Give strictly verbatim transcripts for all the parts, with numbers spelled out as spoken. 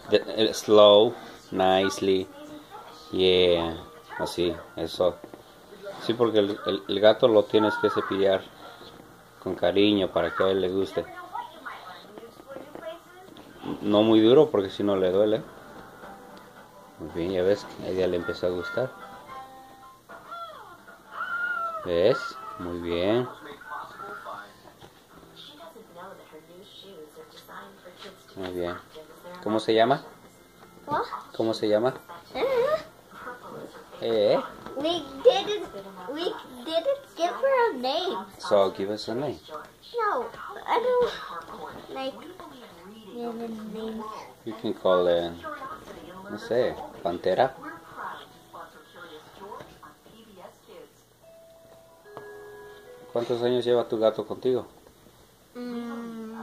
The- uh, slow, nicely. Yeah, así, eso. Sí, porque el, el- el gato lo tienes que cepillar con cariño para que a él le guste. No muy duro porque si no le duele. Muy bien, ya ves que a ella le empezó a gustar. ¿Ves? Muy bien. Muy bien. ¿Cómo se llama? What? ¿Cómo se llama? Uh, Eh. we didn't. We didn't give her a name. So give us a name. No, I don't like giving names. You can call it, no sé, Pantera. ¿Cuántos años lleva tu gato contigo? Mm,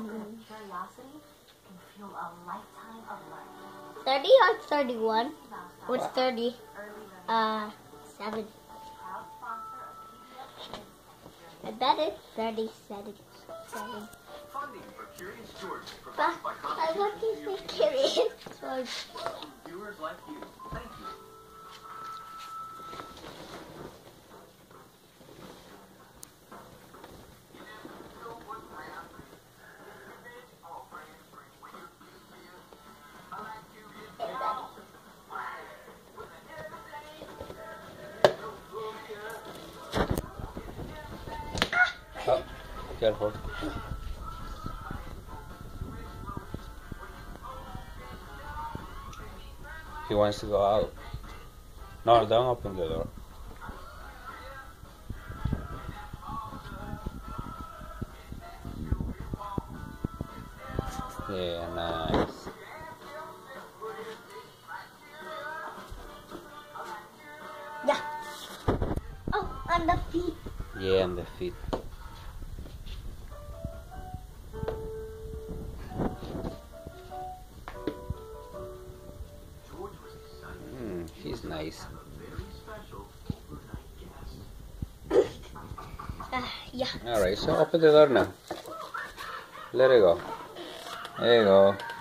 thirty or thirty-one? What's thirty? Uh, seven. I bet it's thirty-seven. Seven. But I want to say Curious George. Oh, careful. He wants to go out. No, don't open the door. Yeah, nice. Yeah. Oh, on the feet. Yeah, on the feet. Mm, he's nice. Uh, yeah. Alright, so open the door now. Let it go. There you go.